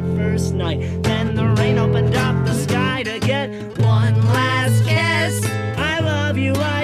first night. Then the rain opened up the sky to get one last kiss. I love you.